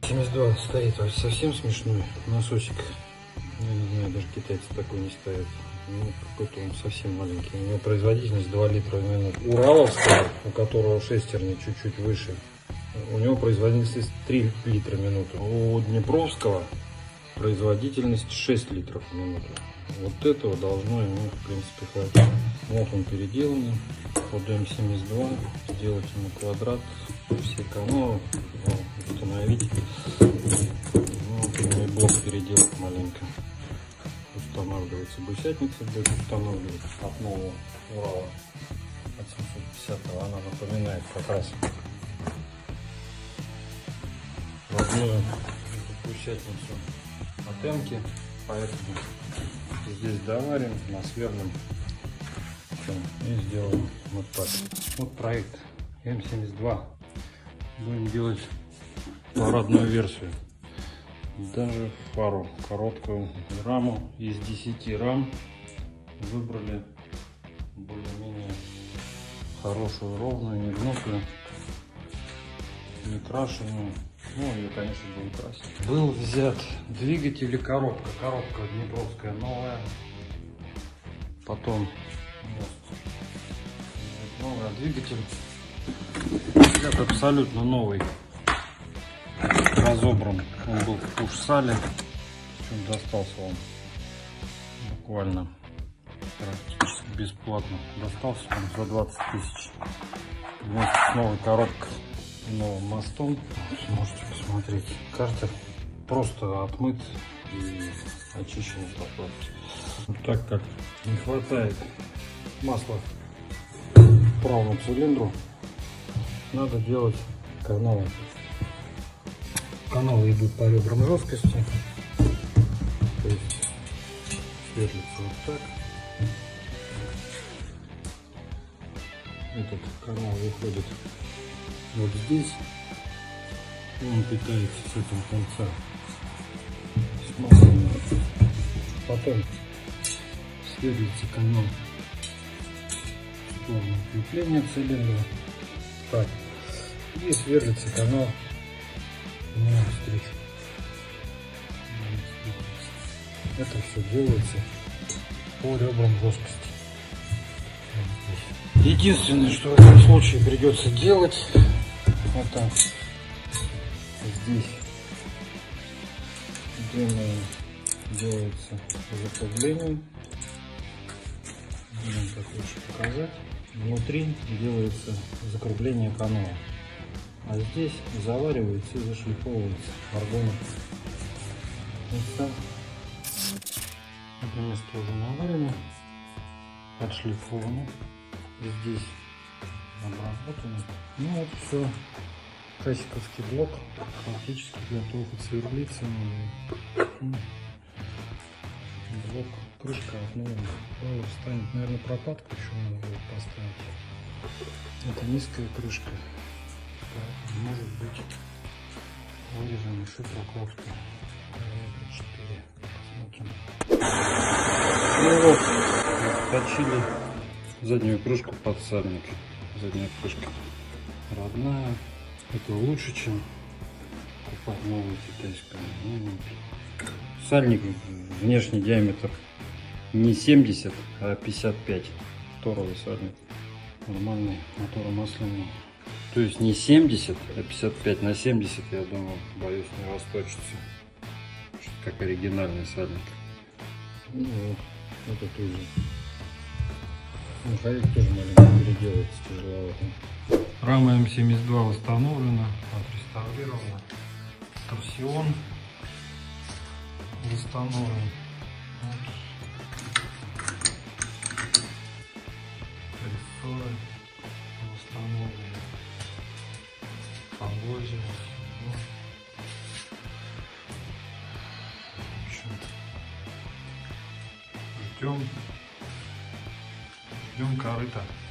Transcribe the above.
МС-72 стоит совсем смешной носочек. Я не знаю, даже китайцы такой не ставят. Ну, какой-то он совсем маленький. У него производительность 2 литра в минуту. Ураловского, у которого шестерни чуть-чуть выше, у него производительность 3 литра в минуту. У Днепровского производительность 6 литров в минуту. Вот этого должно ему, в принципе, хватить. Вот он переделанный под М72. Сделать ему квадрат, все каналы, установить. Вот у него и блок переделать маленько. Устанавливается гусятница, будет устанавливаться от нового Урала от 750. Она напоминает как раз родную гусятницу от М-ки, поэтому здесь доварим, насверлим и сделаем вот так. Вот проект М72. Будем делать парадную версию. Даже пару короткую раму из 10 рам выбрали более-менее хорошую, ровную, не гнутую, не крашеную. Ну, ее, конечно, будем красить. Был взят двигатель и коробка. Коробка Днепровская новая. Потом новый двигатель. Взят абсолютно новый. Разобран. Он был в Кушсале. Причем достался он буквально практически бесплатно. Достался он за 20 тысяч. Вместе с новой коробкой и новым мостом. Можете посмотреть. Картер просто отмыт и очищен по платке. Так как не хватает масла правому цилиндру, надо делать каналы. Каналы идут по ребрам жесткости. То есть сверлится вот так. Этот канал выходит вот здесь. Он питается с этого конца с маслом. Потом сверлится канал в сторону крепления цилиндра. Так. И сверлится канал навстречу. Это все делается по ребрам жесткости. Единственное, что в этом случае придется делать, это здесь, где делается закругление. Так лучше показать. Внутри делается закругление канала. А здесь заваривается и зашлифовывается аргоном. Это место уже наварено, отшлифовано. Здесь обработано. Ну вот все. Касиковский блок практически готов отсверлиться. Блок, крышка от нового станет. Наверное, пропадку еще надо будет поставить. Это низкая крышка. Может быть вырезанный шифр кофты. 4. Посмотрим. Ну вот, точили заднюю крышку под сальник. Задняя крышка родная. Это лучше, чем покупать новую китайскую. Сальник внешний диаметр не 70, а 55. Торовый сальник. Нормальный, моторомасляный. То есть не 70, а 55 на 70, я думаю, боюсь, не расточится. Как оригинальный сальник. Ну вот, это тоже. Маховик тоже маленько переделывается, тяжеловато. Рама М72 восстановлена, отреставрирована. Торсион восстановлен. Рессоры восстановлены. Погози. В общем, ждем корыта.